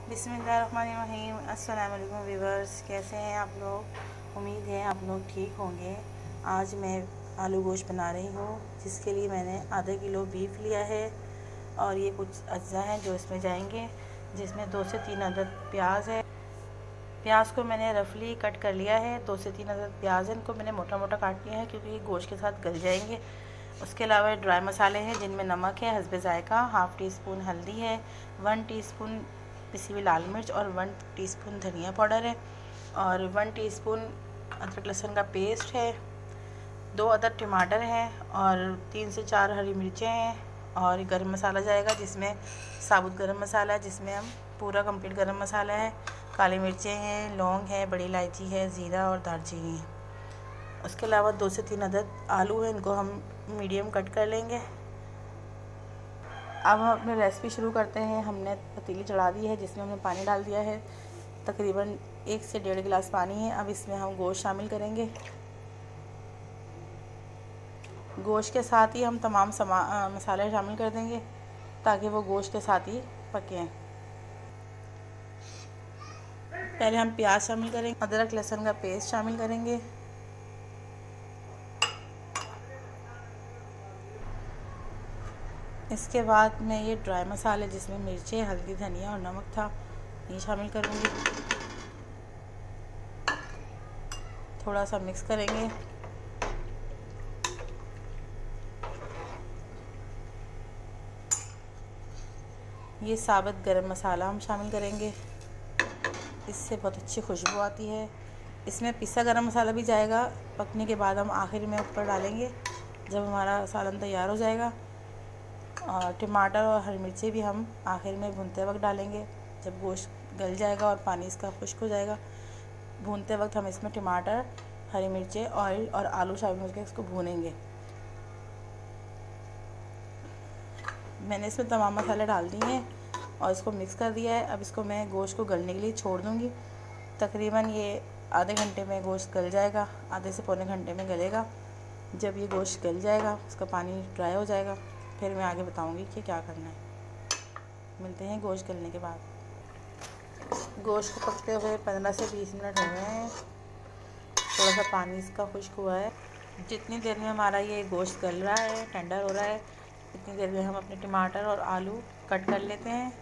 बिस्मिल्लाहिर्रहमानिर्रहीम। अस्सलाम वालेकुम व्यूअर्स, कैसे हैं आप लोग। उम्मीद है आप लोग ठीक होंगे। आज मैं आलू गोश्त बना रही हूँ, जिसके लिए मैंने आधा किलो बीफ लिया है और ये कुछ अज्जा हैं जो इसमें जाएंगे, जिसमें 2 से 3 अदद प्याज है। प्याज को मैंने रफली कट कर लिया है। 2 से 3 अदद प्याज है, इनको मैंने मोटा मोटा काट लिया है क्योंकि ये गोश्त के साथ गल जाएंगे। उसके अलावा ड्राई मसाले हैं जिनमें नमक है हस्बे ज़ायका, हाफ़ टी स्पून हल्दी है, 1 टीस्पून पिसी हुई लाल मिर्च और 1 टीस्पून धनिया पाउडर है और 1 टीस्पून अदरक लहसुन का पेस्ट है, 2 अदद टमाटर हैं और 3 से 4 हरी मिर्चें हैं और गरम मसाला जाएगा, जिसमें साबुत गरम मसाला है, जिसमें हम पूरा कंप्लीट गरम मसाला है, काली मिर्चें हैं, लौंग है, बड़ी इलायची है, ज़ीरा और दालचीनी है। उसके अलावा 2 से 3 अदद आलू हैं, इनको हम मीडियम कट कर लेंगे। अब हम अपनी रेसिपी शुरू करते हैं। हमने पतीली चढ़ा दी है जिसमें हमने पानी डाल दिया है, तकरीबन 1 से 1.5 गिलास पानी है। अब इसमें हम गोश्त शामिल करेंगे। गोश्त के साथ ही हम तमाम मसाले शामिल कर देंगे ताकि वो गोश्त के साथ ही पकें। पहले हम प्याज शामिल करेंगे, अदरक लहसुन का पेस्ट शामिल करेंगे, इसके बाद मैं ये ड्राई मसाले जिसमें मिर्चें, हल्दी, धनिया और नमक था, ये शामिल करूँगी। थोड़ा सा मिक्स करेंगे। ये साबुत गरम मसाला हम शामिल करेंगे, इससे बहुत अच्छी खुशबू आती है। इसमें पिसा गरम मसाला भी जाएगा, पकने के बाद हम आखिर में ऊपर डालेंगे जब हमारा सालन तैयार हो जाएगा। और टमाटर और हरी मिर्ची भी हम आखिर में भूनते वक्त डालेंगे जब गोश्त गल जाएगा और पानी इसका खुश्क हो जाएगा। भूनते वक्त हम इसमें टमाटर, हरी मिर्चें, ऑयल और आलू शामिल करके इसको भूनेंगे। मैंने इसमें तमाम मसाले डाल दिए हैं और इसको मिक्स कर दिया है। अब इसको मैं गोश्त को गलने के लिए छोड़ दूँगी। तकरीबन ये आधे घंटे में गोश्त गल जाएगा, आधे से पौने घंटे में गलेगा। जब ये गोश्त गल जाएगा, उसका पानी ड्राई हो जाएगा, फिर मैं आगे बताऊंगी कि क्या करना है। मिलते हैं गोश्त गलने के बाद। गोश्त को पकते हुए 15 से 20 मिनट हो गए हैं। थोड़ा सा पानी इसका खुश्क हुआ है। जितनी देर में हमारा ये गोश्त गल रहा है, टेंडर हो रहा है, इतनी देर में हम अपने टमाटर और आलू कट कर लेते हैं।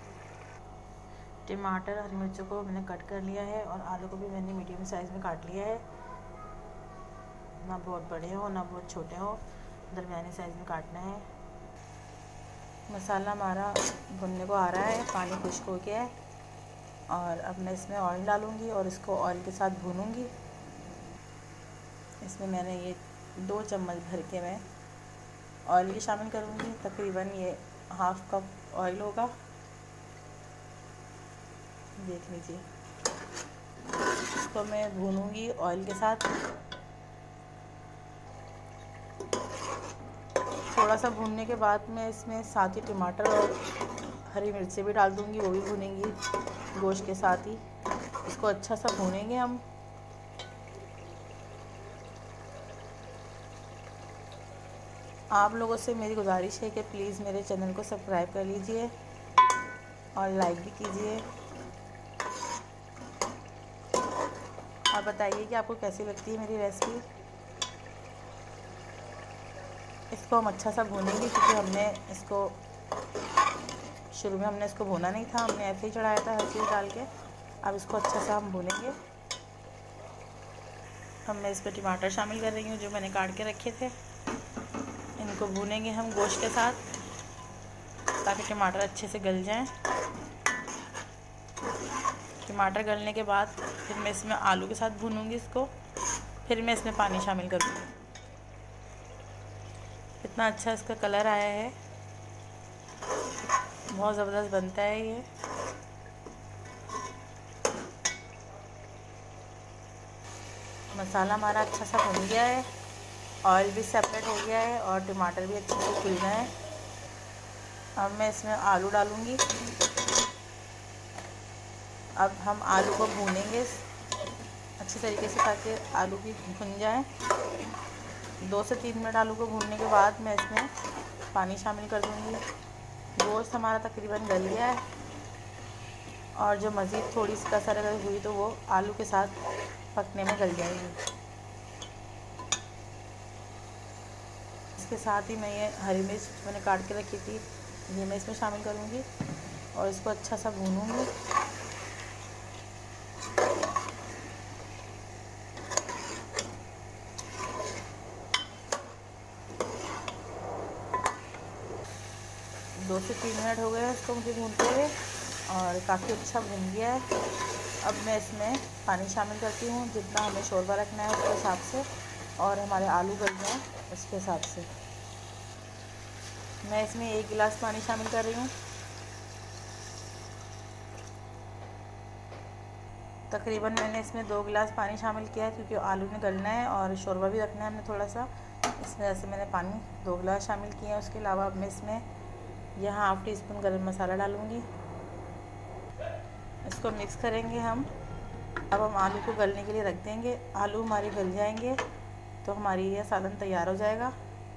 टमाटर, हरी मिर्चों को मैंने कट कर लिया है और आलू को भी मैंने मीडियम साइज़ में काट लिया है। ना बहुत बड़े हो ना बहुत छोटे हो, दरमियानी साइज़ में काटना है। मसाला हमारा भुनने को आ रहा है, पानी खुश्क हो गया है और अब मैं इसमें ऑयल डालूँगी और इसको ऑयल के साथ भूनूँगी। इसमें मैंने ये 2 चम्मच भर के मैं ऑयल भी शामिल करूँगी। तकरीबन ये हाफ़ कप ऑयल होगा, देख लीजिए। इसको मैं भूनूँगी ऑयल के साथ। थोड़ा सा भूनने के बाद मैं इसमें साथ ही टमाटर और हरी मिर्ची भी डाल दूँगी, वो भी भूनेंगी गोश्त के साथ ही। इसको अच्छा सा भूनेंगे हम। आप लोगों से मेरी गुजारिश है कि प्लीज़ मेरे चैनल को सब्सक्राइब कर लीजिए और लाइक भी कीजिए और बताइए कि आपको कैसी लगती है मेरी रेसिपी। इसको हम अच्छा सा भूनेंगे क्योंकि हमने इसको शुरू में हमने इसको भूना नहीं था, हमने ऐसे ही चढ़ाया था हर चीज़ डाल के। अब इसको अच्छा सा हम भूनेंगे। अब मैं इसमें टमाटर शामिल कर रही हूँ जो मैंने काट के रखे थे। इनको भूनेंगे हम गोश्त के साथ ताकि टमाटर अच्छे से गल जाएं। टमाटर गलने के बाद फिर मैं इसमें आलू के साथ भूनूंगी इसको, फिर मैं इसमें पानी शामिल करूँगी। इतना अच्छा इसका कलर आया है, बहुत ज़बरदस्त बनता है ये। मसाला हमारा अच्छा सा भुन गया है, ऑयल भी सेपरेट हो गया है और टमाटर भी अच्छे से खिल गए हैं। अब मैं इसमें आलू डालूँगी। अब हम आलू को भूनेंगे अच्छी तरीके से ताकि आलू भी भुन जाए। 2 से 3 मिनट आलू को भूनने के बाद मैं इसमें पानी शामिल कर दूँगी। गोश्त हमारा तकरीबन गल गया है। और जो मज़ीद थोड़ी सी कसर अगर हुई तो वो आलू के साथ पकने में गल जाएगी। इसके साथ ही मैं ये हरी मिर्च मैंने काट के रखी थी, ये मैं इसमें शामिल करूँगी और इसको अच्छा सा भूनूँगी। दो से 3 मिनट हो गए इसको मुझे भूनते हुए और काफ़ी अच्छा भून गया है। अब मैं इसमें पानी शामिल करती हूँ, जितना हमें शोरबा रखना है उसके हिसाब से और हमारे आलू गल जाए उसके हिसाब से। मैं इसमें 1 गिलास पानी शामिल कर रही हूँ। तकरीबन मैंने इसमें 2 गिलास पानी शामिल किया है, क्योंकि आलू में गलना है और शोरबा भी रखना है हमने थोड़ा सा, इस वजह से मैंने पानी 2 गिलास शामिल किया है। उसके अलावा अब मैं इसमें यहाँ हाफ़ टी स्पून गरम मसाला डालूँगी। इसको मिक्स करेंगे हम। अब हम आलू को गलने के लिए रख देंगे। आलू हमारे गल जाएंगे तो हमारी यह सालन तैयार हो जाएगा।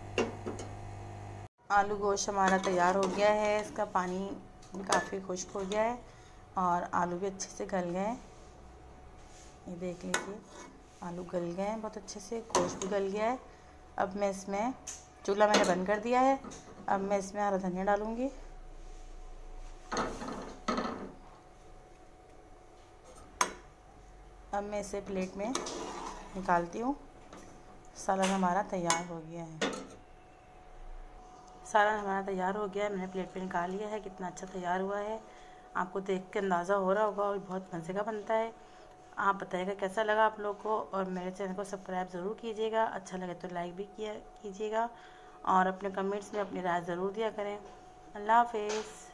आलू गोश्त हमारा तैयार हो गया है, इसका पानी भी काफ़ी खुश्क हो गया है और आलू भी अच्छे से गल गए हैं। ये देख लीजिए, आलू गल गए हैं बहुत अच्छे से, गोश्त भी गल गया है। अब मैं इसमें चूल्हा मैंने बंद कर दिया है। अब मैं इसमें हरा धनिया डालूँगी। अब मैं इसे प्लेट में निकालती हूँ। सालन हमारा तैयार हो गया है। सालन हमारा तैयार हो गया है, मैंने प्लेट पे निकाल लिया है। कितना अच्छा तैयार हुआ है, आपको देख के अंदाज़ा हो रहा होगा और बहुत मज़े का बनता है। आप बताइएगा कैसा लगा आप लोग को, और मेरे चैनल को सब्सक्राइब ज़रूर कीजिएगा। अच्छा लगे तो लाइक भी कीजिएगा और अपने कमेंट्स में अपनी राय ज़रूर दिया करें। अल्लाह हाफ़िज़।